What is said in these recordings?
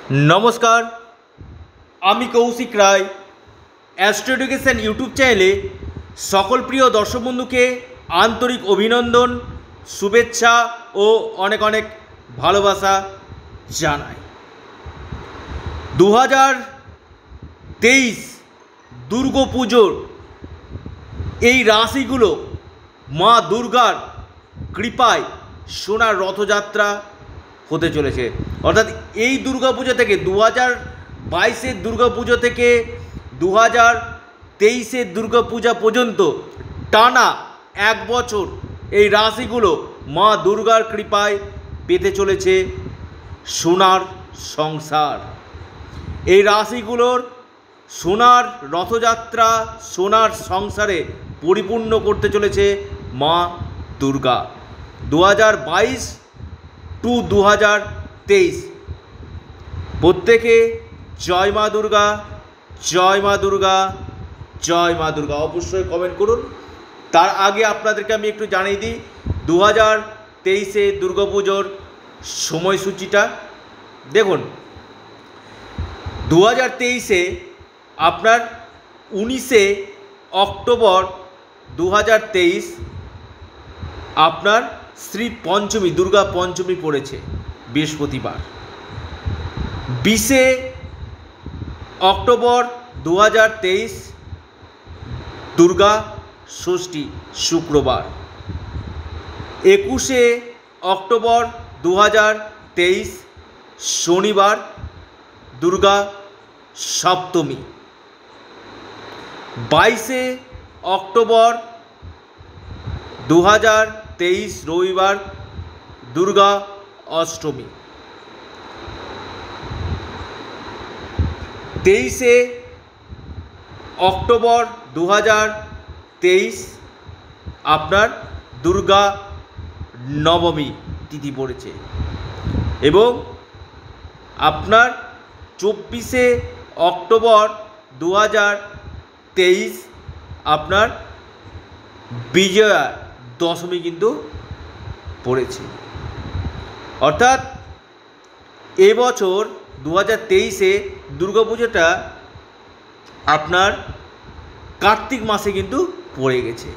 নমস্কার, আমি Koushik Roy. Astro education YouTube চ্যানেলে সকল প্রিয় দর্শক বন্ধুকে আন্তরিক অভিনন্দন, শুভেচ্ছা ও অনেক অনেক ভালোবাসা জানাই। 2023 দুর্গাপুজোর এই রাশিগুলো মা দুর্গার কৃপায় সোনার রথযাত্রা হতে চলেছে। অর্থাৎ এই দুর্গাপুজো থেকে 2022-এর দুর্গাপুজো থেকে 2023-এর দুর্গাপূজা পর্যন্ত টানা এক বছর এই রাশিগুলো মা দুর্গার কৃপায় পেতে চলেছে সোনার সংসার। এই রাশিগুলোর সোনার রথযাত্রা, সোনার সংসারে পরিপূর্ণ করতে চলেছে মা দুর্গা। 2022 টু 2023 প্রত্যেকে জয় মা দুর্গা, জয় মা দুর্গা, জয় মা দুর্গা অবশ্যই কমেন্ট করুন। তার আগে আপনাদেরকে আমি একটু জানিয়ে দিই 2023-এ দুর্গাপুজোর সময়সূচিটা। দেখুন, 2023-এ আপনার 19শে অক্টোবর 2023 আপনার শ্রী পঞ্চমী, দুর্গা পঞ্চমী পড়েছে বৃহস্পতিবার। 20শে অক্টোবর 2023 দুর্গা ষষ্ঠী শুক্রবার। 21শে অক্টোবর 2023 শনিবার দুর্গা সপ্তমী। 22শে অক্টোবর 2023 রবিবার দুর্গা অষ্টমী। 23শে অক্টোবর 2023 আপনার দুর্গা নবমী তিথি পড়েছে এবং আপনার 24শে অক্টোবর 2023 আপনার বিজয়া দশমী কিন্তু পড়েছে। অর্থাৎ এবছর 2023-এ দুর্গাপুজোটা আপনার কার্তিক মাসে কিন্তু পড়ে গেছে।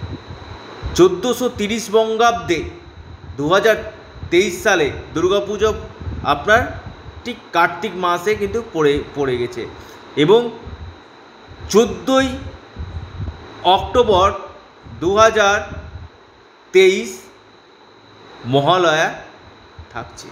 1430 বঙ্গাব্দে 2023 সালে দুর্গাপুজো আপনার ঠিক কার্তিক মাসে কিন্তু পড়ে গেছে এবং 14ই অক্টোবর 2023 মহালয়া থাকছে।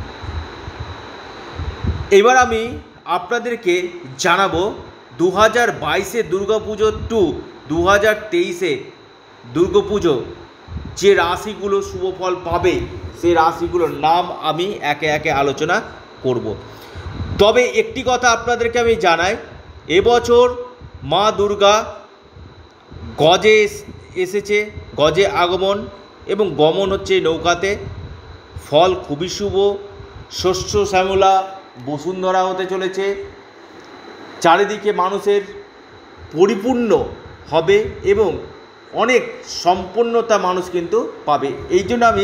এবার আমি আপনাদেরকে জানাবো 2022-এ দুর্গাপুজো টু 2023-এ দুর্গাপুজো যে রাশিগুলো শুভ ফল পাবে সেই রাশিগুলোর নাম আমি একে একে আলোচনা করব। তবে একটি কথা আপনাদেরকে আমি জানাই, এবছর মা দুর্গা গজে এসেছে, গজে আগমন এবং গমন হচ্ছে নৌকাতে। ফল খুবই শুভ, শস্য শ্যামলা বসুন্ধরা হতে চলেছে। চারিদিকে মানুষের পরিপূর্ণ হবে এবং অনেক সম্পন্নতা মানুষ কিন্তু পাবে। এই জন্য আমি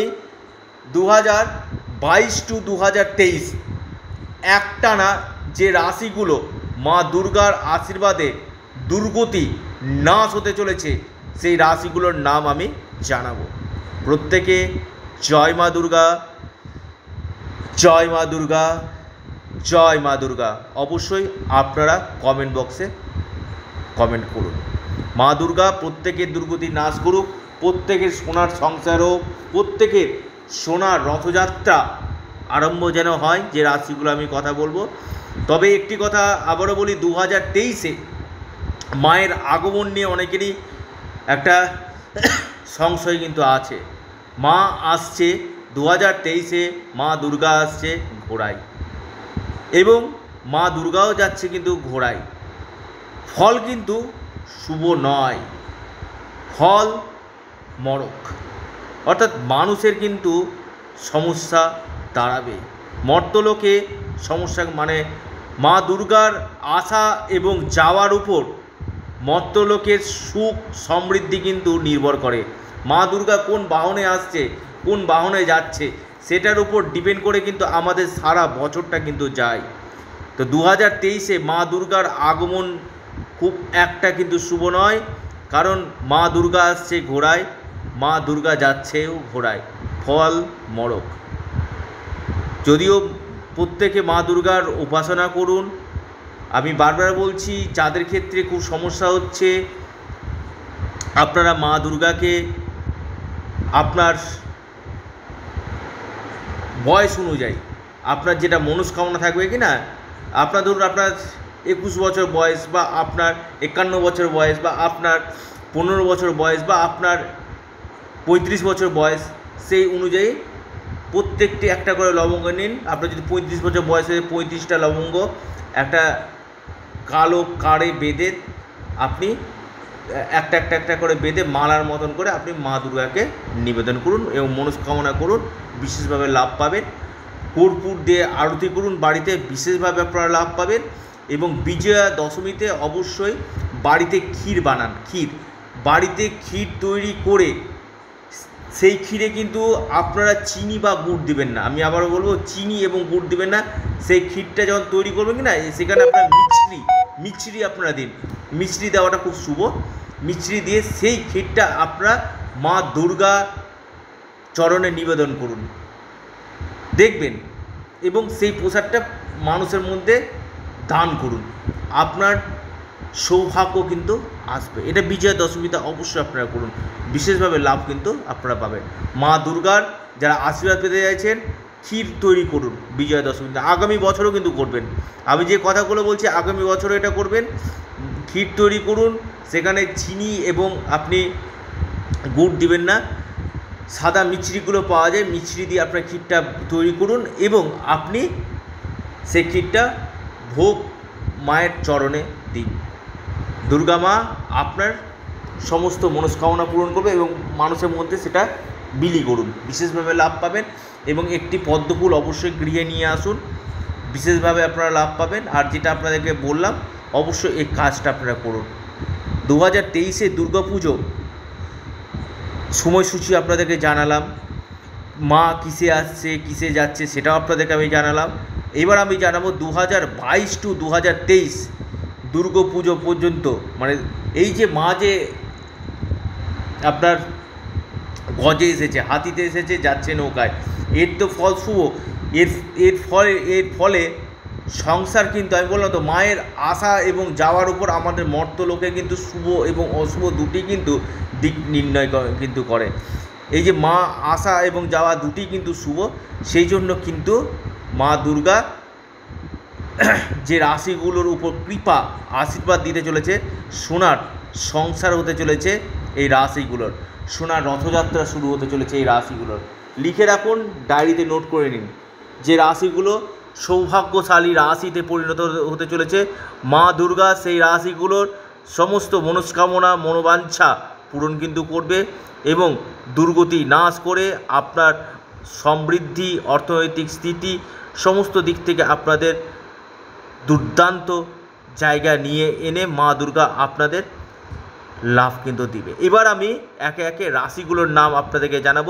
2022 টু 2023 একটানা যে রাশিগুলো মা দুর্গার আশীর্বাদে দুর্গতি নাশ হতে চলেছে সেই রাশিগুলোর নাম আমি জানাবো। প্রত্যেকে জয় মা দুর্গা, জয় মা দুর্গা, জয় মা দুর্গা অবশ্যই আপনারা কমেন্ট বক্সে কমেন্ট করুন। মা দুর্গা প্রত্যেকের দুর্গতি নাশ করুক, প্রত্যেকের সোনার সংসার হোক, প্রত্যেকের সোনার রথযাত্রা আরম্ভ যেন হয় যে রাশিগুলো আমি কথা বলবো। তবে একটি কথা আবারও বলি, 2023-এ মায়ের আগমন নিয়ে অনেকেরই একটা সংশয় কিন্তু আছে। মা আসছে 2023-এ, মা দুর্গা আসছে ঘোড়ায় এবং মা দুর্গাও যাচ্ছে কিন্তু ঘোড়ায়। ফল কিন্তু শুভ নয়, ফল মরক। অর্থাৎ মানুষের কিন্তু সমস্যা দাঁড়াবে, মর্তলোকে সমস্যা, মানে মা দুর্গার আসা এবং যাওয়ার উপর মর্তলোকের সুখ সমৃদ্ধি কিন্তু নির্ভর করে। মা দুর্গা কোন বাহনে আসছে, কোন বাহনে যাচ্ছে, সেটার উপর ডিপেন্ড করে কিন্তু আমাদের সারা বছরটা কিন্তু যায়। তো 2023-এ মা দুর্গার আগমন খুব একটা কিন্তু শুভ নয়, কারণ মা দুর্গা আসছে ঘোড়ায়, মা দুর্গা যাচ্ছেও ঘোড়ায়, ফল মরক। যদিও প্রত্যেকে মা দুর্গার উপাসনা করুন। আমি বারবার বলছি, যাদের ক্ষেত্রে খুব সমস্যা হচ্ছে, আপনারা মা দুর্গাকে আপনার বয়স অনুযায়ী আপনার যেটা মনস্কামনা থাকবে কি না, আপনার ধরুন আপনার 21 বছর বয়স, বা আপনার 51 বছর বয়স, বা আপনার 15 বছর বয়স, বা আপনার 35 বছর বয়স, সেই অনুযায়ী প্রত্যেকটি একটা করে লবঙ্গ নিন। আপনার যদি 35 বছর বয়স হয়ে 35টা লবঙ্গ একটা কালো কারে বেঁধে আপনি একটা করে বেঁধে মালার মতন করে আপনি মা দুর্গাকে নিবেদন করুন এবং মনস্কামনা করুন, বিশেষভাবে লাভ পাবেন। কর্পূর দিয়ে আরতি করুন বাড়িতে, বিশেষভাবে আপনারা লাভ পাবেন। এবং বিজয়া দশমীতে অবশ্যই বাড়িতে ক্ষীর বানান। বাড়িতে ক্ষীর তৈরি করে সেই ক্ষীরে কিন্তু আপনারা চিনি বা গুড় দিবেন না। আমি আবারও বলবো, চিনি এবং গুড় দিবেন না। সেই ক্ষীরটা যখন তৈরি করবেন কি না, সেখানে আপনারা মিছরি আপনারা দিন। মিছরি দেওয়াটা খুব শুভ। মিছরি দিয়ে সেই ক্ষীরটা আপনারা মা দুর্গা চরণে নিবেদন করুন, দেখবেন। এবং সেই প্রসাদটা মানুষের মধ্যে দান করুন, আপনার সৌভাগ্য কিন্তু আসবে। এটা বিজয়া দশমীতে অবশ্যই আপনারা করুন, বিশেষভাবে লাভ কিন্তু আপনারা পাবেন। মা দুর্গার যারা আশীর্বাদ পেতে চাইছেন, ক্ষীর তৈরি করুন বিজয়া দশমীতে। আগামী বছরও কিন্তু করবেন, আমি যে কথাগুলো বলছি আগামী বছরও এটা করবেন। ক্ষীর তৈরি করুন, সেখানে চিনি এবং আপনি গুড় দিবেন না, সাদা মিছরিগুলো পাওয়া যায়, মিছরি দিয়ে আপনার ক্ষীরটা তৈরি করুন এবং আপনি সেই ক্ষীরটা ভোগ মায়ের চরণে দিন। দুর্গা মা আপনার সমস্ত মনস্কামনা পূরণ করবে এবং মানুষের মধ্যে সেটা বিলি করুন, বিশেষভাবে লাভ পাবেন। এবং একটি পদ্মফুল অবশ্যই গৃহে নিয়ে আসুন, বিশেষভাবে আপনারা লাভ পাবেন। আর যেটা আপনাদেরকে বললাম, অবশ্যই এই কাজটা আপনারা করুন। 2023-এ দুর্গাপুজো সময়সূচি আপনাদেরকে জানালাম, মা কিসে আসছে কিসে যাচ্ছে সেটাও আপনাদেরকে আমি জানালাম। এবার আমি জানাবো 2022 টু 2023 দুর্গাপুজো পর্যন্ত, মানে এই যে মা যে আপনার গজে এসেছে, হাতিতে এসেছে, যাচ্ছে নৌকায়, এর তো ফল শুভ। এর ফলে সংসার কিন্তু, আমি বললাম তো, মায়ের আসা এবং যাওয়ার উপর আমাদের মর্তলোকে কিন্তু শুভ এবং অশুভ দুটি কিন্তু দিক নির্ণয় কিন্তু করে। এই যে মা আসা এবং যাওয়া দুটি কিন্তু শুভ, সেই জন্য কিন্তু মা দুর্গা যে রাশিগুলোর উপর কৃপা আশীর্বাদ দিতে চলেছে, সোনার সংসার হতে চলেছে এই রাশিগুলোর, সোনার রথযাত্রা শুরু হতে চলেছে এই রাশিগুলোর। লিখে রাখুন, ডায়েরিতে নোট করে নিন যে রাশিগুলো সৌভাগ্যশালী রাশিতে পরিণত হতে চলেছে। মা দুর্গা সেই রাশিগুলোর সমস্ত মনস্কামনা মনোবাঞ্ছা পূরণ কিন্তু করবে এবং দুর্গতি নাশ করে আপনার সমৃদ্ধি, অর্থনৈতিক স্থিতি সমস্ত দিক থেকে আপনাদের দুর্দান্ত জায়গা নিয়ে এনে মা দুর্গা আপনাদের লাভ কিন্তু দিবে। এবার আমি একে একে রাশিগুলোর নাম আপনাদেরকে জানাবো।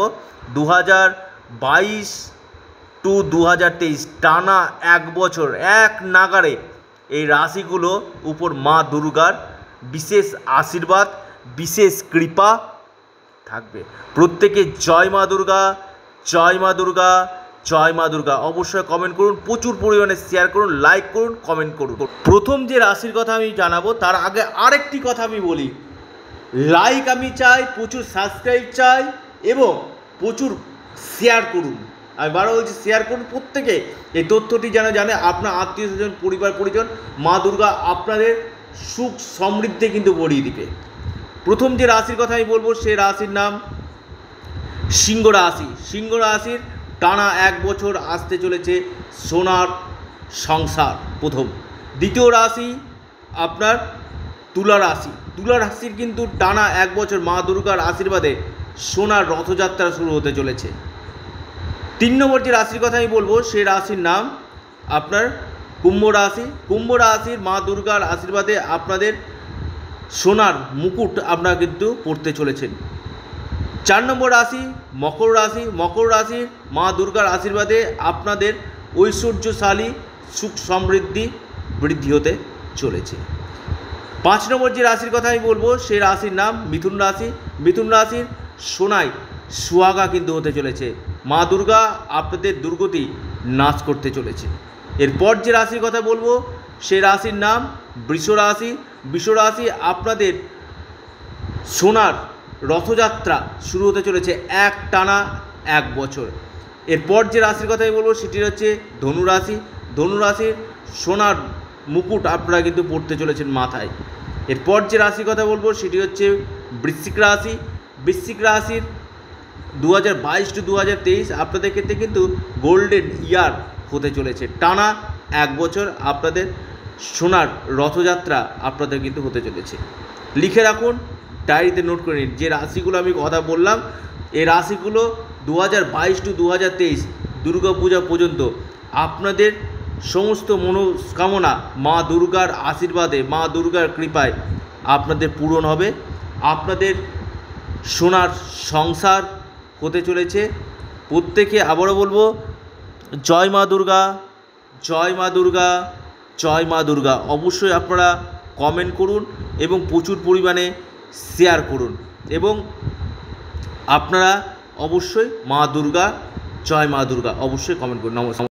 2022 টু 2023 টানা এক বছর এক নাগারে এই রাশিগুলো উপর মা দুর্গার বিশেষ আশীর্বাদ, বিশেষ কৃপা থাকবে। প্রত্যেকে জয় মা দুর্গা, জয় মা দুর্গা, জয় মা দুর্গা অবশ্যই কমেন্ট করুন, প্রচুর পরিমাণে শেয়ার করুন, লাইক করুন, কমেন্ট করুন। প্রথম যে রাশির কথা আমি জানাবো তার আগে আরেকটি কথা আমি বলি, লাইক আমি চাই, প্রচুর সাবস্ক্রাইব চাই এবং প্রচুর শেয়ার করুন। আমি বারবার বলছি, শেয়ার করুন প্রত্যেকে, এই তথ্যটি যেন জানে আপনার আত্মীয় স্বজন, পরিবার পরিজন। মা দুর্গা আপনাদের সুখ সমৃদ্ধি কিন্তু ভরিয়ে দিবে। প্রথম যে রাশির কথা আমি বলবো সে রাশির নাম সিংহ রাশি। সিংহ রাশির টানা এক বছর আসতে চলেছে সোনার সংসার প্রথম। দ্বিতীয় রাশি আপনার তুলা রাশি। তুলা রাশির কিন্তু টানা এক বছর মা দুর্গার আশীর্বাদে সোনার রথযাত্রা শুরু হতে চলেছে। 3 নম্বর যে রাশির কথা আমি বলবো সে রাশির নাম আপনার কুম্ভ রাশি। কুম্ভ রাশির মা দুর্গার আশীর্বাদে আপনাদের সোনার মুকুট আপনারা কিন্তু পড়তে চলেছেন। 4 নম্বর রাশি মকর রাশি। মকর রাশির মা দুর্গার আশীর্বাদে আপনাদের ঐশ্বর্যশালী সুখ সমৃদ্ধি বৃদ্ধি হতে চলেছে। 5 নম্বর যে রাশির কথা আমি বলবো সেই রাশির নাম মিথুন রাশি। মিথুন রাশির সোনায় সুহাগা কিন্তু হতে চলেছে। মা দুর্গা আপনাদের দুর্গতি নাশ করতে চলেছে। এরপর যে রাশির কথা বলবো সেই রাশির নাম বৃষ রাশি। বৃষ রাশি আপনাদের সোনার রথযাত্রা শুরু হতে চলেছে টানা 1 বছর। এরপর যে রাশির কথা আমি বলবো সেটি হচ্ছে ধনু রাশি। ধনু রাশির সোনার মুকুট আপনারা কিন্তু পড়তে চলেছেন মাথায়। এরপর যে রাশির কথা বলবো সেটি হচ্ছে বৃশ্চিক রাশি। বৃশ্চিক রাশির 2022 টু 2023 আপনাদের ক্ষেত্রে কিন্তু গোল্ডেন ইয়ার হতে চলেছে। টানা 1 বছর আপনাদের সোনার রথযাত্রা আপনাদের কিন্তু হতে চলেছে। লিখে রাখুন, ডায়েরিতে নোট করে নিন। যে রাশিগুলো আমি কথা বললাম এই রাশিগুলো 2022 টু 2023 দুর্গাপূজা পর্যন্ত আপনাদের সমস্ত মনস্কামনা মা দুর্গার আশীর্বাদে, মা দুর্গার কৃপায় আপনাদের পূরণ হবে। আপনাদের সোনার সংসার হতে চলেছে। প্রত্যেকে আবারও বলবো, জয় মা দুর্গা, জয় মা দুর্গা, জয় মা দুর্গা। অবশ্যই আপনারা কমেন্ট করুন এবং প্রচুর পরিমাণে শেয়ার করুন এবং আপনারা অবশ্যই মা দুর্গা, জয় মা দুর্গা অবশ্যই কমেন্ট করুন। নমস্কার।